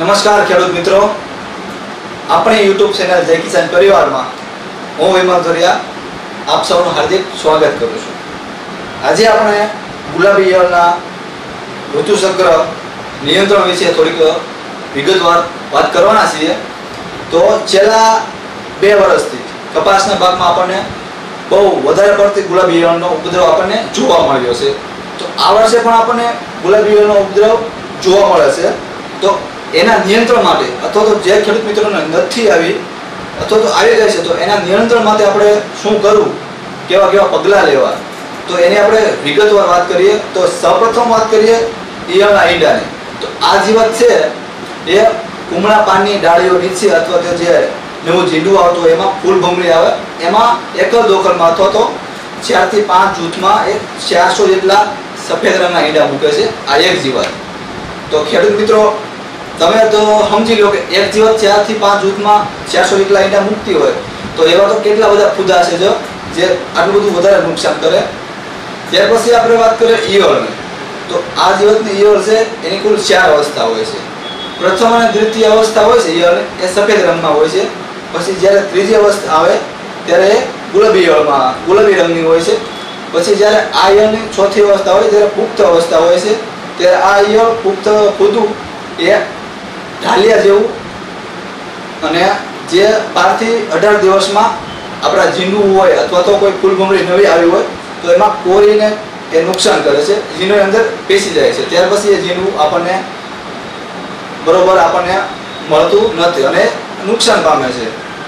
नमस्कार खेडूत मित्रों, अपने यूट्यूब चैनल जय किसान परिवार में हूँ विमल धोरिया आप सबनु हार्दिक स्वागत करूँ छूं। आज आपणे गुलाबी ईयळना ऋतुचक्र नियंत्रण विषय थोड़ीक विगतवार बात करवाना छीए। तो छेल्ला 2 वर्षथी कपासना भागमां आपणे बहु वधारे पड़ती गुलाबी ईयळनो उपद्रव आपणे जोवा मळ्यो छे। तो आ वर्षे पण आपणे गुलाबी ईयळनो उपद्रव जोवा मळे छे। तो एना नियंत्रण माटे अथवा तो जे खेडूत मित्रोने नथी आवी अथवा तो आवी गई छे तो एना नियंत्रण माटे आपणे शुं करवुं, केवा केवा पगला लेवा, तो एनी आपणे विगतवार बात करीए। तो सर्वप्रथम बात करीए ईयळना ईंडानी। तो आ जीवत छे ए कुमळा पाननी डाळीओ नीचे अथवा तो जे नवुं जींडुं आवतुं होय एमां फूल भमरी आवे एमां एक ज दोखलमां अथवा तो 4 થી 5 जूथमां एक 400 જેટલા सफेद रंगना ईंडा मूके छे आ एक जीवत। तो खेडूत मित्रों तमे तो समझी लो कि एक जीवत 4 થી 5 जूथमां 400 જેટલા ईंडा मूकती होय तो एवा तो केटला बधा फूदा छे जो जे आटલું બધું વધારે नुकसान करे। ત્યાર પછી આપણે વાત કરીએ ઈયળની। તો આ જીવતની ઈયળ છે એની કુલ 4 અવસ્થા હોય છે। પ્રથમ અને દ્વિતીય અવસ્થા હોય છે ઈયળ એ સફેદ રંગમાં હોય છે। પછી જ્યારે ત્રીજી અવસ્થા આવે ત્યારે ગુલાબી ઈયળમાં ગુલાબી રંગની હોય છે। પછી જ્યારે આ ઈયળની ચોથી અવસ્થા હોય ત્યારે પુખ્ત અવસ્થા હોય છે। ત્યારે આ ઈયળ પુખ્ત ફૂદું એ ઢાલિયા જેવું અને જે 12 થી 18 દિવસમાં આપણા જીંડું હોય અથવા તો કોઈ ફૂલભમરી નવી આવી હોય તો એમાં કોરીને એ નુકસાન કરે છે, જીંડુની અંદર પેસી જાય છે। ત્યાર પછી એ જીંડું આપણને બરોબર આપણને મળતું નથી અને નુકસાન પામે છે।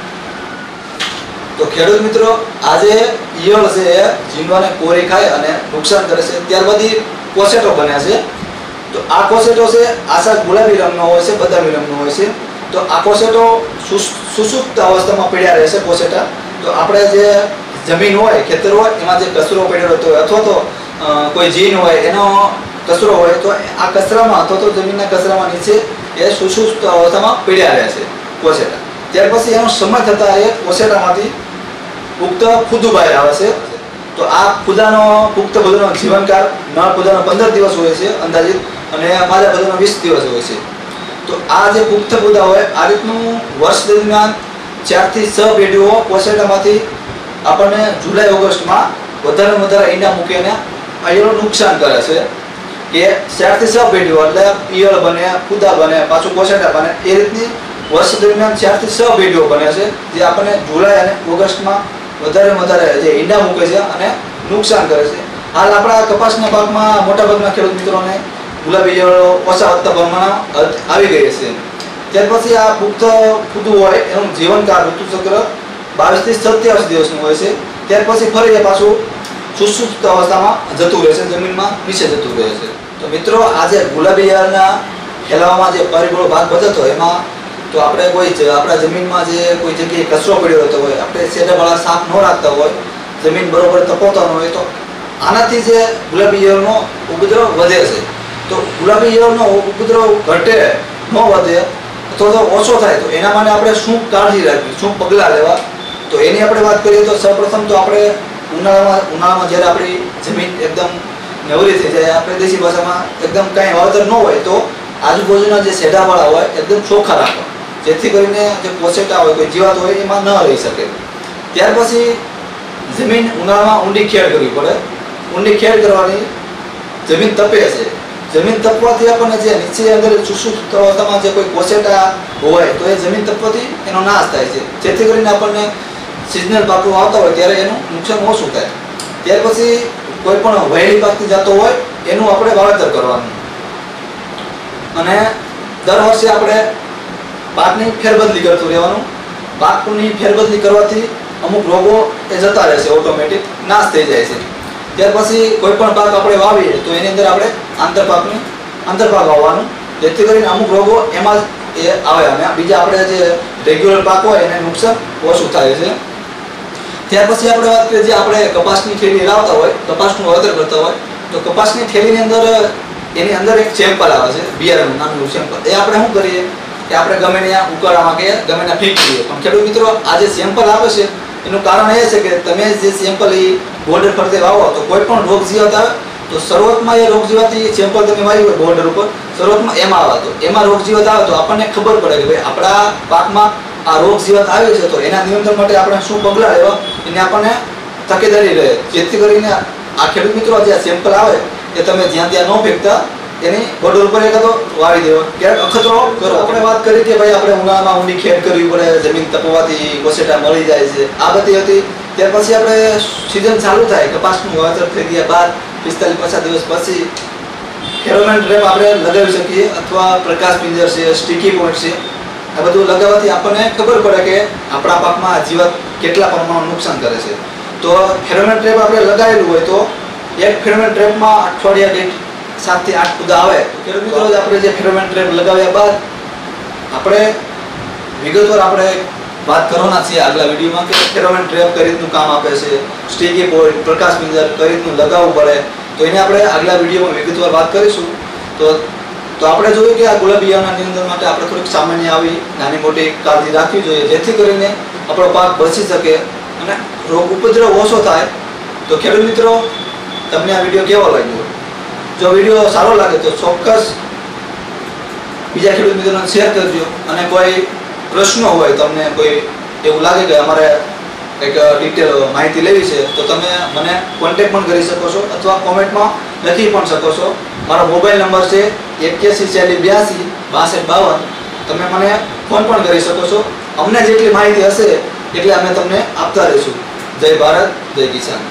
તો ખેડૂત મિત્રો આજે ઈયળ છે એ જીંડવાને કોરી ખાય અને નુકસાન કરે છે। ત્યારબાદ કોસેટો બને છે। तो आ कोसेटो से आशा गुलाबी रंगनो होय छे, बदामी रंगनो होय छे। तो आ कोसेटो सुसुप्त अवस्थामां पड्या रहे छे कोसेटा। तो आपणे जे जमीन होय खेतर होय एमां जे कचरो पड्यो रहतो होय अथवा तो कोई जीन होय एनो कचरो होय तो आ कचरामां अथवा तो जमीनना कचरामां नीचे ए सुसुप्त अवस्थामां पड्या रहे छे कोसेटा। त्यार पछी एनो समय थता ए कोसेटामांथी पुख्त फूदुं बहार आवे छे। तो आ फूदानो पुख्त फूदानो जीवनकाल नर फूदानो 15 दिवस होय छे अंदाजित અને માદા ફૂદાનો 20 દિવસ હોય છે। તો આ જે પુખ્ત ફૂદા હોય આ રીતનું વર્ષ દરમિયાન 4 થી 6 પેઢીઓ કોસેટામાંથી આપણને જુલાઈ ઓગસ્ટમાં વધારે વધારે ઈંડા મૂકીને ઈયળનું નુકસાન કરે છે કે 4 થી 6 પેઢીઓ એટલે ઈયળ બને, ફૂદા બને, પાછું કોસેટા બને એ રીતની વર્ષ દરમિયાન 4 થી 6 પેઢીઓ બને છે જે આપણને જુલાઈ અને ઓગસ્ટમાં વધારે વધારે જે ઈંડા મૂકે છે અને નુકસાન કરે છે। હાલ આપણા કપાસના પાકમાં મોટાભાગના ખેડૂત મિત્રોને गुलाबी ईयळो ओछा વધતા પ્રમાણમાં આવી ગઈ છે। ત્યાર પછી આ પુખ્ત ફૂદું હોય એનું જીવનકાળ ઋતુચક્ર 22 થી 27 દિવસનું હોય છે। ત્યાર પછી ફરી એ પાછું સુસુપ્ત અવસ્થામાં જતું રહે છે, જમીનમાં નીચે જતું રહે છે। તો મિત્રો આજે ગુલાબી ઈયળના ફેલાવામાં જે પરિબળો ભાગ ભજવતો એમાં તો આપણે કોઈ આપણા જમીનમાં જે કોઈ જગ્યાએ કચરો પડ્યો રહેતો હોય, આપણે સેડાવાળા સાફ ન રાખતા હોય, જમીન બરોબર તપાવતા ન હોય તો આનાથી જે ગુલાબી ઈયળનો ઉપદ્રવ વધે છે। तो गुलाबी ईयळनो उपद्रव घटे न वधे अथवा तो ओछो थाय तो एना माटे आपणे शुं काळजी राखवी, शुं पगला लेवा तो एनी आपणे वात करीए तो सर्वप्रथम तो आपणे उनाळामां ज्यारे आपणी जमीन एकदम नवरी थई जाय, आपणे देशी भाषामां एकदम कांई वावेतर न होय तो आजूबाजूना जे शेडावाळा होय एकदम ચોખ્ખા રાખવા જેથી કરીને જે કોસેટા હોય કોઈ જીવાત હોય એમાં ન રહી શકે। ત્યાર પછી જમીન ઉનાળામાં ઊંડી ખેડ કરવી પડે। ઊંડી ખેડ કરવાની જમીન તપે છે, जमीन तपवाथी आपने जे नीचे अंदर सुसुप्त अवस्थामां जे कोई कोसेटा होय तो ए जमीन तपवाथी एनो नाश थाय छे जेथी करीने आपने सीजनल पाको आवता होय त्यारे एनु नुकसान ओछुं थाय। त्यार पछी कोई पण वहेली पाकती जातो होय एनु आपणे वावेतर करवानुं अने दर वर्षे आपणे पाकनी फेरबदली करतुं रहेवानुं। पाकनी फेरबदली करवाथी अमुक रोगो ए जता रहेशे, ऑटोमेटिक नाश थई जाय छे। त्यार पछी कोई पण पाक आपणे वावीए तो एनी अंदर आपणे आंतरपाक वाववानुं जेथी करीने अमुक रोगो एमां ए आवे अने बीजा आपणे जे रेग्युलर पाक होय एने नुकसान ओछुं थाय छे। त्यार पछी आपणे वात करीए जे आपणे कपासनी थैली लावता होय, कपासनुं वावेतर करता होय तो कपासनी थैलीनी अंदर एनी अंदर एक सेम्पल आवे छे, बियारणनुं नानुं सेम्पल। ए आपणे शुं करीए કે આપણે ગમે ત્યાં ઉકાળામાં કે ગમે ત્યાં ફેંકી દઈએ, પણ ખેડૂત મિત્રો આ જે સેમ્પલ આવે છે એનું કારણ એ છે કે તમે જે સેમ્પલ એ બોર્ડર ફરતે વાવો તો કોઈ પણ રોગ જીવાત આવે તો શરૂઆતમાં એ રોગ જીવાતી સેમ્પલ તમે વાવ્યું હોય બોર્ડર ઉપર, શરૂઆતમાં એમાં આવે તો એમાં રોગ જીવાત આવે તો આપણને ખબર પડે કે ભાઈ આપણા પાકમાં આ રોગ જીવાત આવે છે, તો એના નિયંત્રણ માટે આપણે શું પગલાં લેવા એને આપણને તકેદારી રહે, જેથી કરીને આ ખેડૂત મિત્રો જે સેમ્પલ આવે એ તમે જ્યાં ત્યાં ન ફેંકતા એની બોર્ડર ઉપર એક તો વાવી દેવા, ક્યારેક અખતરો કરો. આપણે વાત કરી કે ભાઈ આપણે ઉનાળામાં ઊંડી ખેડ કરવી પડે, જમીન તપવાથી કોસેટા મળી જાય છે, આ બધી હતી. ત્યાર પછી આપણે સિઝન ચાલુ થાય, કપાસનું વાવેતર થઈ ગયા બાદ 45-50 દિવસ પછી ફેરોમેન ટ્રેપ આપણે લગાવી શકીએ, અથવા પ્રકાશ પિંજર છે, સ્ટીકી પોઈન્ટ છે, આ બધું લગાવવાથી આપણને ખબર પડે કે આપણા પાકમાં આ જીવાત કેટલા પ્રમાણમાં નુકસાન કરે છે. તો ફેરોમેન ટ્રેપ આપણે લગાવેલું હોય તો એક ફેરોમેન ટ્રેપમાં અઠવાડિયા દીઠ 7 થી 8 કૂદા આવે. ખેડૂત મિત્રો આપણે જે ફેરોમેન ટ્રેપ લગાવ્યા બાદ આપણે વિગતવાર આપણે વાત કરવાના છીએ આગલા વિડીયોમાં કે ફેરોમેન ટ્રેપ કઈ રીતનું કામ આપે છે, સ્ટીકી પોઈન્ટ, પ્રકાશ પિંજર કઈ રીતનું લગાવવું પડે, તો એને આપણે આગલા વિડીયોમાં વિગતવાર વાત કરીશું. તો આપણે જોયું કે આ ગુલાબી ઈયળના નિયંત્રણ માટે આપણે થોડીક સામાન્ય આવી નાની મોટી કાળજી રાખવી જોઈએ, જેથી કરીને આપણો પાક બચી શકે અને રોગ ઉપદ્રવ ઓછો થાય. તો ખેડૂત મિત્રો તમને આ વિડીયો કેવો લાગ્યો? જો વિડીયો સારો લાગે તો ચોક્કસ બીજા ખેડૂત મિત્રોને શેર કરજો, અને કોઈ પ્રશ્નો હોય, તમને કોઈ એવું લાગે કે અમારે કંઈક ડિટેલ માહિતી લેવી છે, તો તમે મને કોન્ટેક્ટ પણ કરી શકો છો અથવા કોમેન્ટમાં લખી પણ શકો છો. મારો મોબાઈલ નંબર છે 814082 તમે મને ફોન પણ કરી શકો છો. અમને જેટલી માહિતી હશે એટલે અમે તમને આપતા રહીશું. જય ભારત, જય કિસાન.